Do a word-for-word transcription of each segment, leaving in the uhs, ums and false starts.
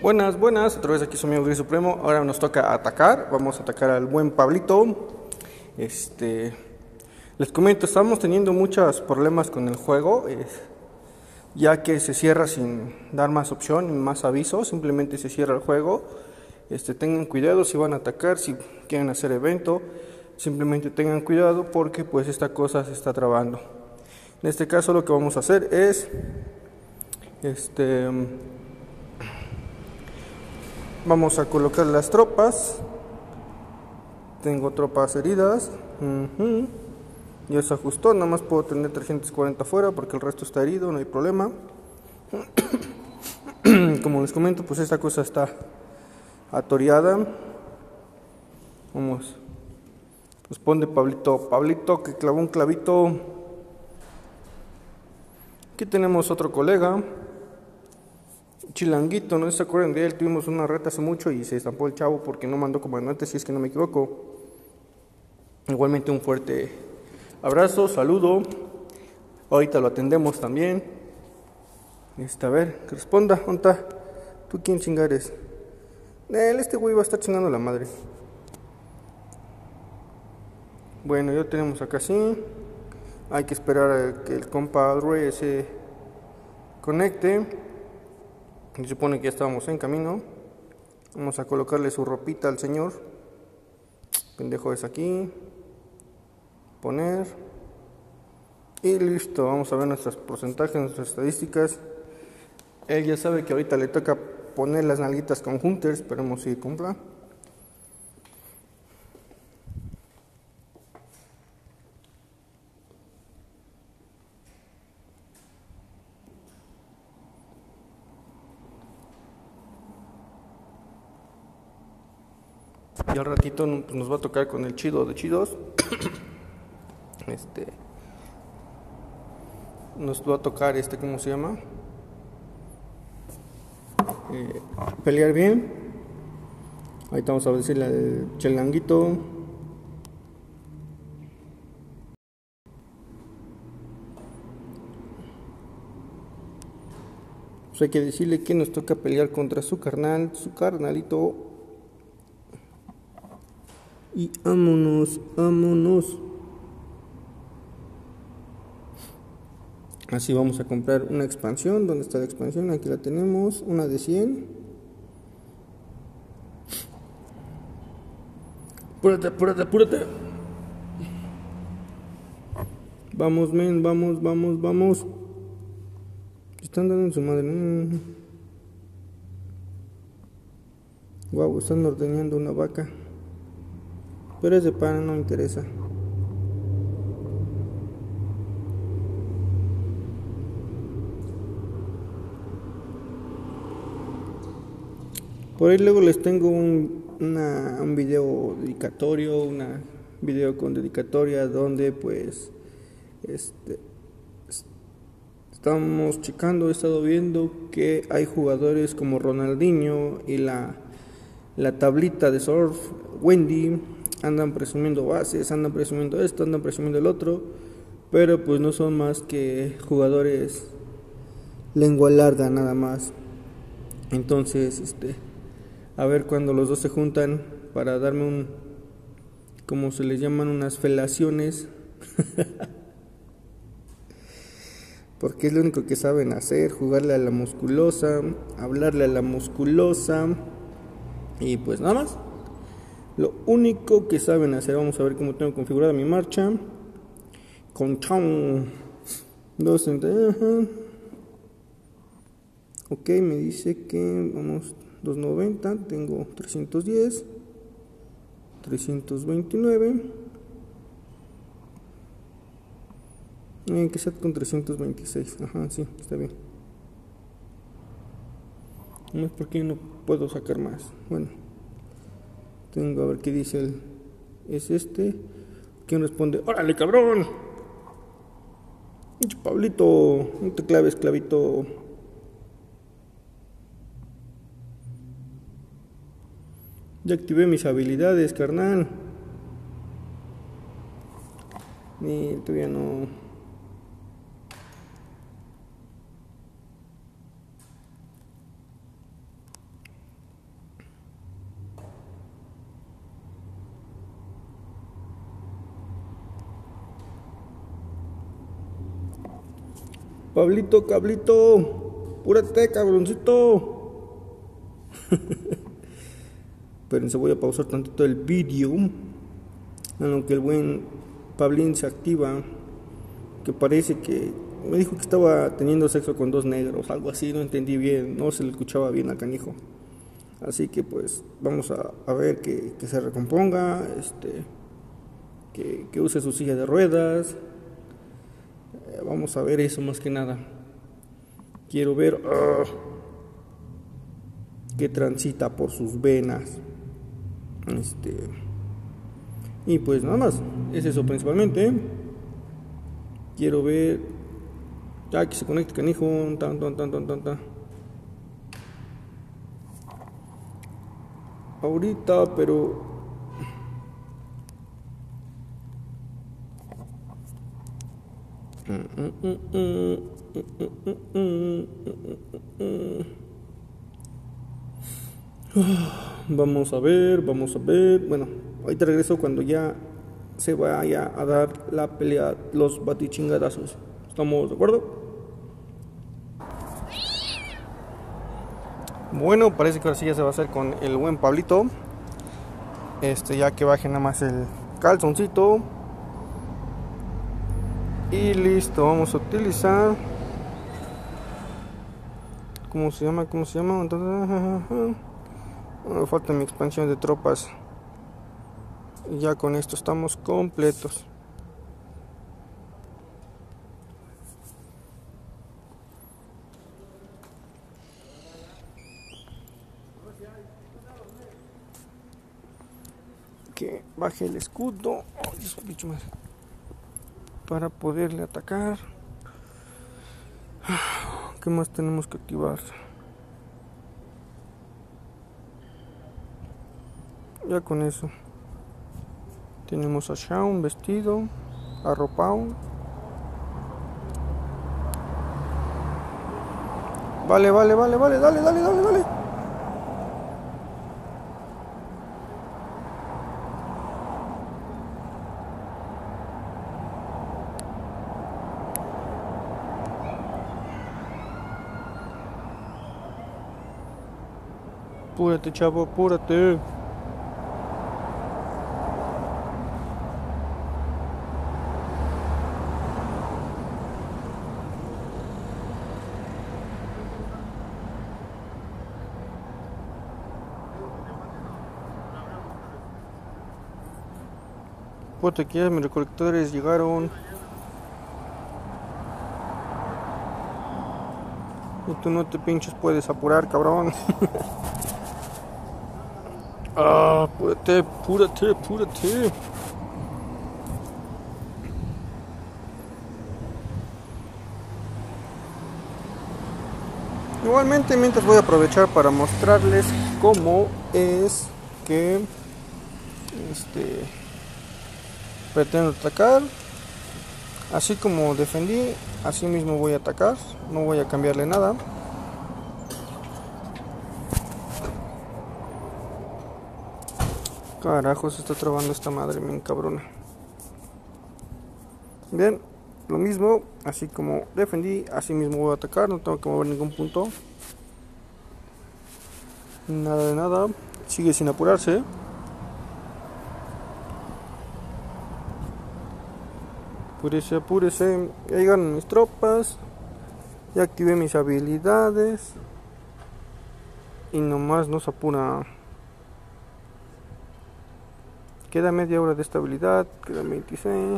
Buenas, buenas, otra vez aquí su amigo Gris Supremo. Ahora nos toca atacar, vamos a atacar al buen Pablito. Este, les comento, estamos teniendo muchos problemas con el juego, eh, ya que se cierra sin dar más opción, más aviso, simplemente se cierra el juego. Este, tengan cuidado si van a atacar, si quieren hacer evento, simplemente tengan cuidado porque pues esta cosa se está trabando. En este caso lo que vamos a hacer es, este... vamos a colocar las tropas. Tengo tropas heridas. Uh-huh. Ya se ajustó. Nada más puedo tener trescientos cuarenta afuera porque el resto está herido. No hay problema. Como les comento, pues esta cosa está atoreada. Vamos. Responde Pablito. Pablito que clavó un clavito. Aquí tenemos otro colega. Chilanguito, no se acuerdan de él, tuvimos una reta hace mucho y se estampó el chavo porque no mandó comandante, si es que no me equivoco. Igualmente un fuerte abrazo, saludo. Ahorita lo atendemos también. Este, a ver, que responda, ¿dónde está? ¿Tú quién chingares? Él, este güey va a estar chingando la madre. Bueno, ya tenemos acá sí. Hay que esperar a que el compa Rey se conecte. Se supone que ya estábamos en camino. Vamos a colocarle su ropita al señor. Pendejo es aquí. Poner. Y listo. Vamos a ver nuestros porcentajes, nuestras estadísticas. Él ya sabe que ahorita le toca poner las nalguitas con Hunters. Esperemos si cumpla. Y al ratito pues, nos va a tocar con el chido de chidos. Este. Nos va a tocar este, ¿cómo se llama? Eh, pelear bien. Ahorita vamos a decirle al Chilanguito. Pues hay que decirle que nos toca pelear contra su carnal, su carnalito. Y vámonos, vámonos. Así vamos a comprar una expansión. ¿Dónde está la expansión? Aquí la tenemos. Una de cien. Apúrate, apúrate, apúrate. Vamos, men, vamos, vamos, vamos. Están dando en su madre. Guau, wow, están ordeñando una vaca. Pero es de pan, no me interesa. Por ahí luego les tengo un, una, un video dedicatorio, una video con dedicatoria donde pues este estamos checando, he estado viendo que hay jugadores como Ronaldinho y la, la tablita de surf, Wendy. Andan presumiendo bases, andan presumiendo esto, andan presumiendo el otro, pero pues no son más que jugadores lengua larga nada más. Entonces, este, a ver cuando los dos se juntan para darme un, como se les llaman, unas felaciones, porque es lo único que saben hacer, jugarle a la musculosa, hablarle a la musculosa, y pues nada más. Lo único que saben hacer. Vamos a ver cómo tengo configurada mi marcha. Con chao. dos uh-huh. Ok, me dice que vamos doscientos noventa. Tengo trescientos diez. trescientos veintinueve. Eh, que sea con trescientos veintiséis. Ajá, sí, está bien. No es porque no puedo sacar más. Bueno. Tengo a ver qué dice el, es este. ¿Quién responde? ¡Órale, cabrón! Pablito, no te claves, clavito. Ya activé mis habilidades, carnal. Ni todavía no. Pablito, cablito, púrate, cabroncito. Espérense, voy a pausar tantito el vídeo. En lo que el buen Pablín se activa. Que parece que me dijo que estaba teniendo sexo con dos negros, algo así, no entendí bien, no se le escuchaba bien al canijo. Así que pues vamos a, a ver que, que se recomponga, este, que, que use su silla de ruedas. Eh, vamos a ver eso más que nada. Quiero ver uh, que transita por sus venas. Este, y pues nada más, es eso principalmente. Quiero ver ya que se conecte canijo, tan tan tan tan tan tan. Ahorita, pero vamos a ver, vamos a ver. Bueno, ahorita regreso cuando ya se vaya a dar la pelea, los batichingadazos. ¿Estamos de acuerdo? Bueno, parece que ahora sí ya se va a hacer con el buen Pablito. Este, ya que baje nada más el calzoncito. Y listo, vamos a utilizar. ¿Cómo se llama? ¿Cómo se llama? Entonces, me falta mi expansión de tropas. Y ya con esto estamos completos. Que baje el escudo. Oh, Dios, bicho madre. Para poderle atacar. ¿Qué más tenemos que activar? Ya con eso tenemos a Shaun vestido, arropado. Vale, vale, vale, vale, dale, dale, dale, dale. Apúrate, chavo, apúrate. Apúrate que ya mis recolectores llegaron. Y tú no te pinches puedes apurar, cabrón. Ah, apúrate, apúrate, apúrate. Igualmente, mientras voy a aprovechar para mostrarles cómo es que este pretendo atacar. Así como defendí, así mismo voy a atacar. No voy a cambiarle nada. Carajo, se está trabando esta madre, me encabrona. Bien, lo mismo, así como defendí, así mismo voy a atacar. No tengo que mover ningún punto. Nada de nada. Sigue sin apurarse. Apúrese, apúrese. Ya llegaron mis tropas. Ya activé mis habilidades. Y nomás nos apura. Queda media hora de estabilidad. Queda veintiséis.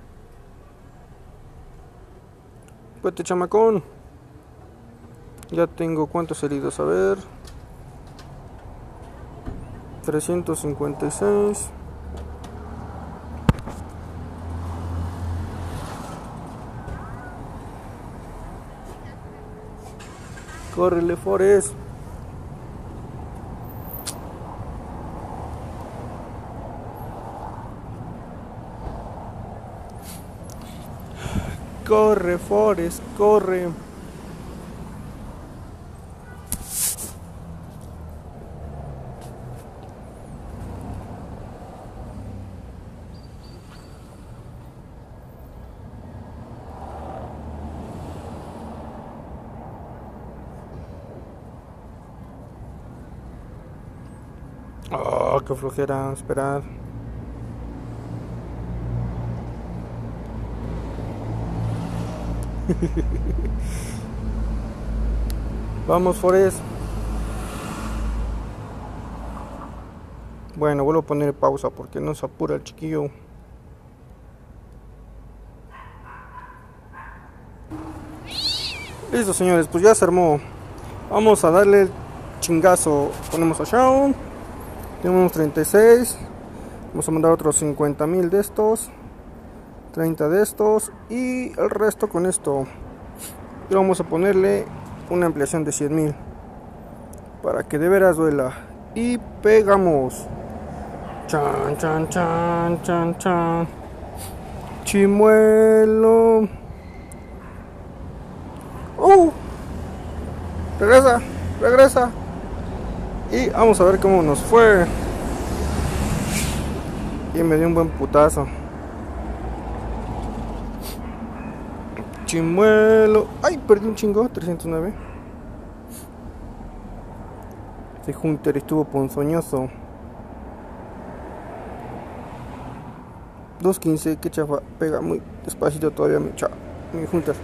Puete, chamacón. Ya tengo cuántos heridos, a ver. trescientos cincuenta y seis. Córrele, Forest. Corre, Forest, corre. Oh, qué flojera, esperar. Vamos, Forest. Bueno, vuelvo a poner pausa porque no se apura el chiquillo. Listo, señores, pues ya se armó. Vamos a darle el chingazo. Ponemos a Shaun. Tenemos treinta y seis. Vamos a mandar otros cincuenta mil de estos. treinta de estos. Y el resto con esto. Y vamos a ponerle una ampliación de cien mil. Para que de veras duela. Y pegamos. Chan, chan, chan, chan, chan. Chimuelo. ¡Uh! Regresa, regresa. Y vamos a ver cómo nos fue. Y me dio un buen putazo. Chimuelo. Ay, perdí un chingo. trescientos nueve. Ese Hunter estuvo ponzoñoso. dos quince, que chafa. Pega muy despacito todavía mi, cha, mi Hunter.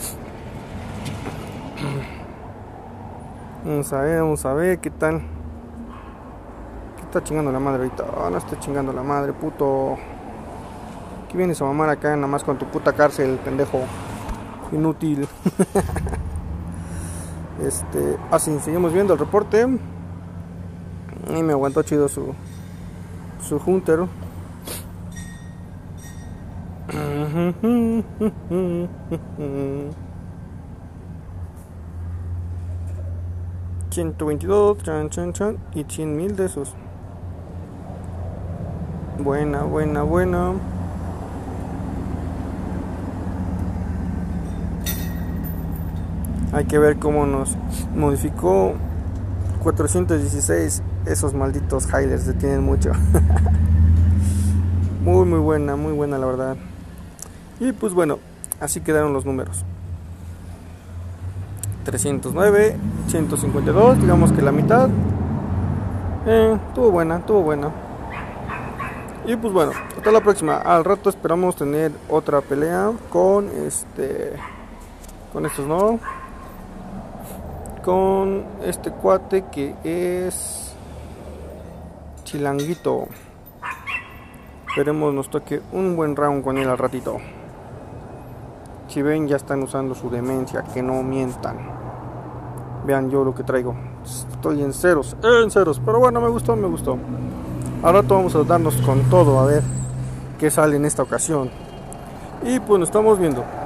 Vamos a ver, vamos a ver qué tal. ¿Qué está chingando la madre ahorita? Oh, no está chingando la madre, puto. ¿Qué vienes a mamar acá nada más con tu puta cárcel, pendejo? Inútil. Este, así, seguimos viendo el reporte. Y me aguantó chido su Su Hunter. ciento veintidós, chan, chan, chan, y cien mil de esos. Buena, buena, buena. Hay que ver cómo nos modificó. Cuatrocientos dieciséis. Esos malditos hiders detienen mucho. Muy, muy buena, muy buena la verdad. Y pues bueno, así quedaron los números. trescientos nueve, ciento cincuenta y dos, digamos que la mitad. Eh, tuvo buena, tuvo buena. Y pues bueno, hasta la próxima. Al rato esperamos tener otra pelea con este, con estos no, con este cuate que es Chilanguito. Esperemos nos toque un buen round con él al ratito. Si ven, ya están usando su demencia, que no mientan. Vean yo lo que traigo. Estoy en ceros, en ceros. Pero bueno, me gustó, me gustó. Al rato vamos a darnos con todo, a ver qué sale en esta ocasión. Y pues nos estamos viendo.